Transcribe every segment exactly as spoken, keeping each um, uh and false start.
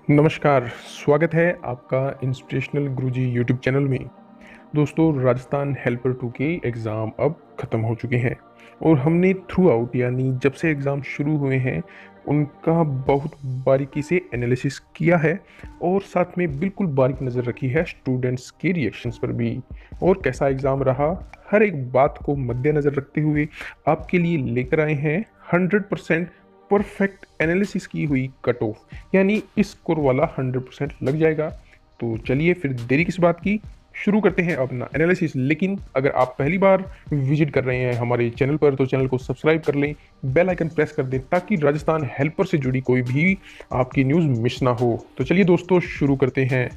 नमस्कार, स्वागत है आपका इंस्पिरेशनल गुरुजी यूट्यूब चैनल में। दोस्तों, राजस्थान हेल्पर टू के एग्ज़ाम अब ख़त्म हो चुके हैं और हमने थ्रू आउट यानी जब से एग्ज़ाम शुरू हुए हैं उनका बहुत बारीकी से एनालिसिस किया है और साथ में बिल्कुल बारीक नज़र रखी है स्टूडेंट्स के रिएक्शंस पर भी और कैसा एग्ज़ाम रहा, हर एक बात को मद्देनज़र रखते हुए आपके लिए लेकर आए हैं हंड्रेड परसेंट परफेक्ट एनालिसिस की हुई कट ऑफ, यानी इस स्कोर वाला हंड्रेड परसेंट लग जाएगा। तो चलिए फिर देरी किस बात की, शुरू करते हैं अपना एनालिसिस। लेकिन अगर आप पहली बार विजिट कर रहे हैं हमारे चैनल पर तो चैनल को सब्सक्राइब कर लें, बेल आइकन प्रेस कर दें ताकि राजस्थान हेल्पर से जुड़ी कोई भी आपकी न्यूज़ मिस ना हो। तो चलिए दोस्तों शुरू करते हैं।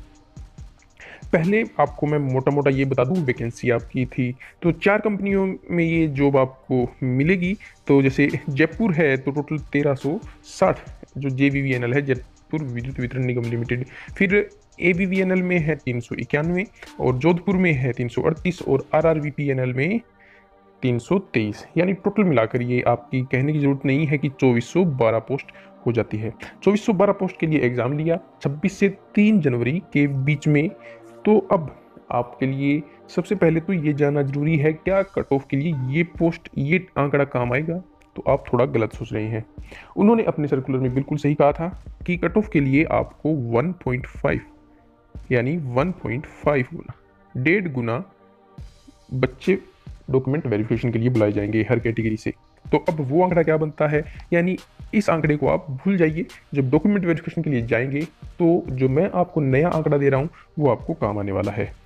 पहले आपको मैं मोटा मोटा ये बता दूं, वैकेंसी आपकी थी तो चार कंपनियों में ये जॉब आपको मिलेगी। तो जैसे जयपुर है तो टोटल तेरह सौ साठ, जो J V V N L है, जयपुर विद्युत वितरण निगम लिमिटेड। फिर A B V N L में है तीन सौ इक्यानवे और जोधपुर में है तीन सौ अड़तीस और R R V P N L में तीन सौ तेईस, यानी टोटल मिलाकर ये आपकी कहने की जरूरत नहीं है कि चौबीस सौ बारह पोस्ट हो जाती है। चौबीस सौ बारह पोस्ट के लिए एग्जाम लिया छब्बीस से तीन जनवरी के बीच में। तो अब आपके लिए सबसे पहले तो ये जानना जरूरी है, क्या कट ऑफ के लिए ये पोस्ट ये आंकड़ा काम आएगा? तो आप थोड़ा गलत सोच रहे हैं। उन्होंने अपने सर्कुलर में बिल्कुल सही कहा था कि कट ऑफ के लिए आपको वन पॉइंट फाइव यानी वन पॉइंट फाइव गुना, डेढ़ गुना बच्चे डॉक्यूमेंट वेरिफिकेशन के लिए बुलाए जाएंगे हर कैटेगरी से। तो अब वो आंकड़ा क्या बनता है, यानी इस आंकड़े को आप भूल जाइए। जब डॉक्यूमेंट वेरिफिकेशन के लिए जाएंगे तो जो मैं आपको नया आंकड़ा दे रहा हूं वो आपको काम आने वाला है।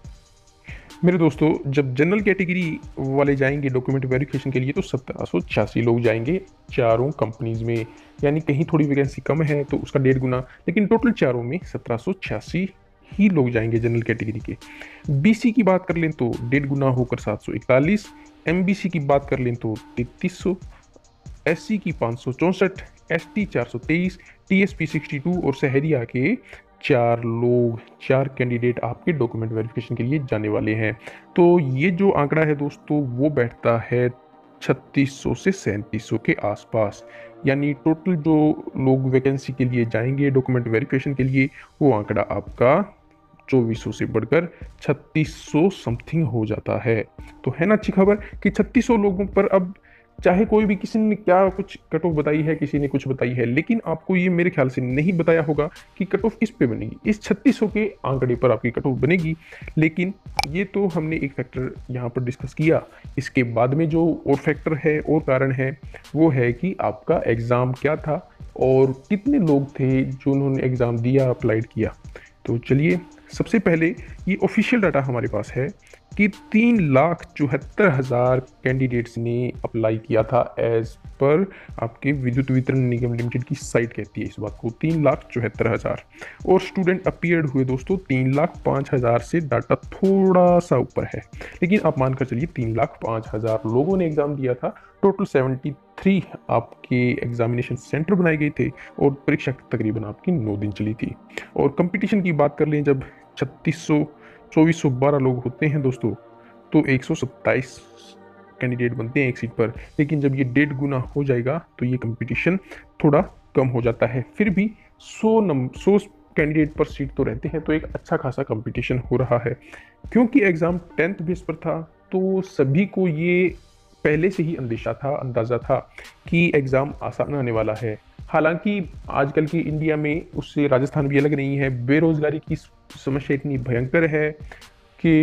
मेरे दोस्तों, जब जनरल कैटेगरी वाले जाएंगे डॉक्यूमेंट वेरिफिकेशन के लिए तो सत्रह सौ छियासी लोग जाएंगे चारों कंपनीज में, यानी कहीं थोड़ी वैकेंसी कम है तो उसका डेढ़ गुना, लेकिन टोटल चारों में सत्रह सौ छियासी ही लोग जाएंगे जनरल कैटेगरी के। बीसी की बात कर लें तो डेढ़ गुना होकर सात सौ इकतालीस, एमबीसी की बात कर लें तो तैतीस सौ, एससी की पाँच सौ चौंसठ, एसटी चार सौ तेईस, टीएसपी सिक्सटी टू और शहरिया के चार लोग, चार कैंडिडेट आपके डॉक्यूमेंट वेरिफिकेशन के लिए जाने वाले हैं। तो ये जो आंकड़ा है दोस्तों वो बैठता है छत्तीस सौ से सैंतीस सौ के आसपास, यानी टोटल जो लोग वैकेंसी के लिए जाएंगे डॉक्यूमेंट वेरिफिकेशन के लिए वो आंकड़ा आपका चौबीस सौ से बढ़कर छत्तीस सौ समथिंग हो जाता है। तो है ना अच्छी खबर कि छत्तीस सौ लोगों पर अब चाहे कोई भी किसी ने क्या कुछ कट ऑफ बताई है, किसी ने कुछ बताई है, लेकिन आपको ये मेरे ख्याल से नहीं बताया होगा कि कट ऑफ किस पे बनेगी। इस छत्तीस सौ के आंकड़े पर आपकी कट ऑफ बनेगी। लेकिन ये तो हमने एक फैक्टर यहाँ पर डिस्कस किया। इसके बाद में जो और फैक्टर है और कारण है वो है कि आपका एग्ज़ाम क्या था और कितने लोग थे जो उन्होंने एग्ज़ाम दिया, अप्लाइड किया। तो चलिए, सबसे पहले ये ऑफिशियल डाटा हमारे पास है कि तीन लाख चौहत्तर हज़ार कैंडिडेट्स ने अप्लाई किया था एज पर आपके विद्युत वितरण निगम लिमिटेड की साइट कहती है इस बात को, तीन लाख चौहत्तर हज़ार। और स्टूडेंट अपीयर्ड हुए दोस्तों तीन लाख पाँच हज़ार से डाटा थोड़ा सा ऊपर है, लेकिन आप मानकर चलिए तीन लाख पाँच हज़ार लोगों ने एग्ज़ाम दिया था। टोटल सेवेंटी थ्री आपके एग्जामिनेशन सेंटर बनाए गए थे और परीक्षा तकरीबन आपकी नौ दिन चली थी। और कंपटीशन की बात कर लें, जब छत्तीस सौ चौबीस सौ बारह लोग होते हैं दोस्तों तो एक सौ सत्ताईस कैंडिडेट बनते हैं एक सीट पर, लेकिन जब ये डेढ़ गुना हो जाएगा तो ये कंपटीशन थोड़ा कम हो जाता है। फिर भी सौ नंबर सौ कैंडिडेट पर सीट तो रहते हैं, तो एक अच्छा खासा कंपटीशन हो रहा है। क्योंकि एग्ज़ाम टेंथ बेस पर था तो सभी को ये पहले से ही अंदेशा था, अंदाज़ा था कि एग्ज़ाम आसान आने वाला है। हालांकि आजकल की इंडिया में उससे राजस्थान भी अलग नहीं है। बेरोज़गारी की समस्या इतनी भयंकर है कि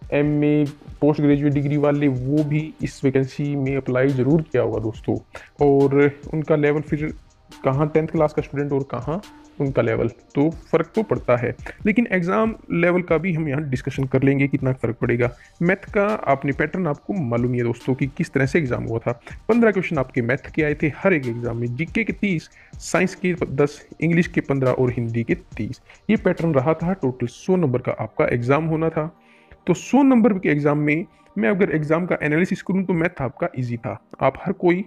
एमए पोस्ट ग्रेजुएट डिग्री वाले वो भी इस वैकेंसी में अप्लाई ज़रूर किया होगा दोस्तों, और उनका लेवल फिर कहाँ टेंथ क्लास का स्टूडेंट और कहाँ उनका लेवल, तो फ़र्क तो पड़ता है। लेकिन एग्ज़ाम लेवल का भी हम यहाँ डिस्कशन कर लेंगे कितना फ़र्क पड़ेगा। मैथ का आपने पैटर्न आपको मालूम ही है दोस्तों कि किस तरह से एग्ज़ाम हुआ था। पंद्रह क्वेश्चन आपके मैथ के आए थे हर एक एग्ज़ाम में, जीके के तीस, साइंस के दस, इंग्लिश के पंद्रह और हिंदी के तीस। ये पैटर्न रहा था। टोटल सौ नंबर का आपका एग्ज़ाम होना था। तो सौ नंबर के एग्ज़ाम में मैं अगर एग्ज़ाम का एनालिसिस करूँ तो मैथ आपका ईजी था। आप हर कोई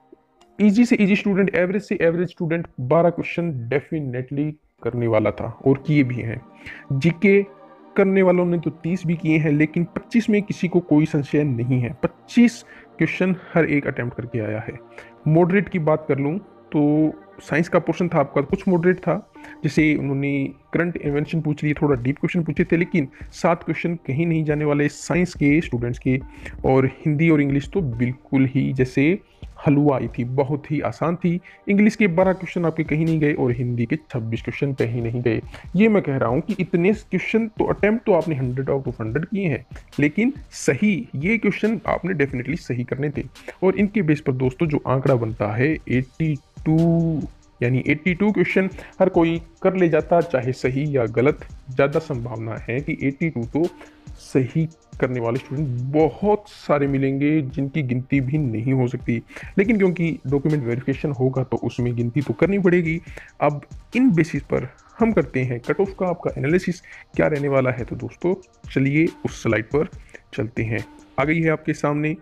इजी से इजी स्टूडेंट, एवरेज से एवरेज स्टूडेंट बारह क्वेश्चन डेफिनेटली करने वाला था और किए भी हैं। जीके करने वालों ने तो तीस भी किए हैं, लेकिन पच्चीस में किसी को कोई संशय नहीं है, पच्चीस क्वेश्चन हर एक अटेम्प्ट करके आया है। मॉडरेट की बात कर लूँ तो साइंस का पोर्शन था आपका कुछ मॉडरेट था, जैसे उन्होंने करंट इन्वेंशन पूछ लिए, थोड़ा डीप क्वेश्चन पूछे थे, लेकिन सात क्वेश्चन कहीं नहीं जाने वाले साइंस के स्टूडेंट्स के। और हिंदी और इंग्लिश तो बिल्कुल ही जैसे हलवा आई थी, बहुत ही आसान थी। इंग्लिश के बारह क्वेश्चन आपके कहीं नहीं गए और हिंदी के छब्बीस क्वेश्चन कहीं नहीं गए। ये मैं कह रहा हूँ कि इतने क्वेश्चन तो अटेम्प्ट तो आपने हंड्रेड आउट ऑफ हंड्रेड किए हैं, लेकिन सही ये क्वेश्चन आपने डेफिनेटली सही करने थे। और इनके बेस पर दोस्तों जो आंकड़ा बनता है बयासी, यानी बयासी क्वेश्चन हर कोई कर ले जाता, चाहे सही या गलत। ज़्यादा संभावना है कि बयासी तो सही करने वाले स्टूडेंट बहुत सारे मिलेंगे, जिनकी गिनती भी नहीं हो सकती। लेकिन क्योंकि डॉक्यूमेंट वेरिफिकेशन होगा तो उसमें गिनती तो करनी पड़ेगी। अब इन बेसिस पर हम करते हैं कट ऑफ का आपका एनालिसिस क्या रहने वाला है। तो दोस्तों चलिए उस स्लाइड पर चलते हैं। आ गई है आपके सामने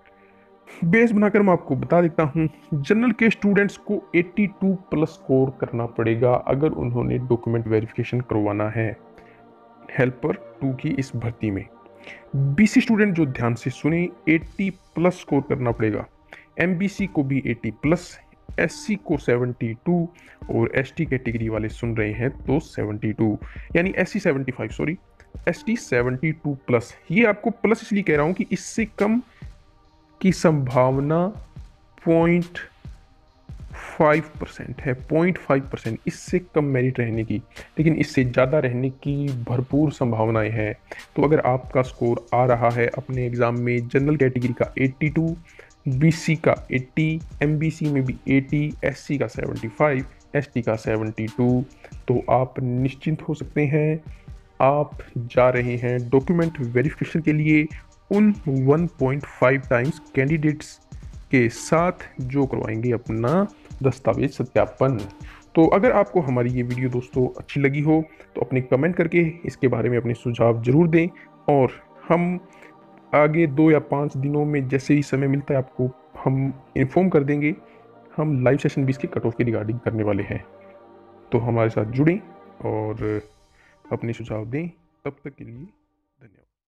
बेस बनाकर मैं आपको बता देता हूं। जनरल के स्टूडेंट्स को बयासी प्लस स्कोर करना पड़ेगा अगर उन्होंने डॉक्यूमेंट वेरिफिकेशन करवाना है हेल्पर टू की इस भर्ती में। बीसी स्टूडेंट जो ध्यान से सुने, अस्सी प्लस स्कोर करना पड़ेगा। एमबीसी को भी अस्सी प्लस, एससी को बहत्तर और एसटी कैटेगरी वाले सुन रहे हैं तो बहत्तर, यानी एससी पचहत्तर सॉरी एसटी बहत्तर प्लस। ये आपको प्लस इसलिए कह रहा हूं कि इससे कम की संभावना पॉइंट फाइव परसेंट है, पॉइंट फाइव परसेंट इससे कम मेरिट रहने की, लेकिन इससे ज़्यादा रहने की भरपूर संभावनाएं हैं। तो अगर आपका स्कोर आ रहा है अपने एग्ज़ाम में जनरल कैटेगरी का बयासी, बीसी का अस्सी, एमबीसी में भी अस्सी, एससी का पचहत्तर, एसटी का बहत्तर, तो आप निश्चिंत हो सकते हैं। आप जा रहे हैं डॉक्यूमेंट वेरिफिकेशन के लिए उन one point five times candidates के साथ जो करवाएंगे अपना दस्तावेज सत्यापन। तो अगर आपको हमारी ये वीडियो दोस्तों अच्छी लगी हो तो अपने कमेंट करके इसके बारे में अपने सुझाव जरूर दें, और हम आगे दो या पाँच दिनों में जैसे ही समय मिलता है आपको हम इन्फॉर्म कर देंगे। हम लाइव सेशन बीस के कट ऑफ की रिगार्डिंग करने वाले हैं, तो हमारे साथ जुड़ें और अपने सुझाव दें। तब तक के लिए धन्यवाद।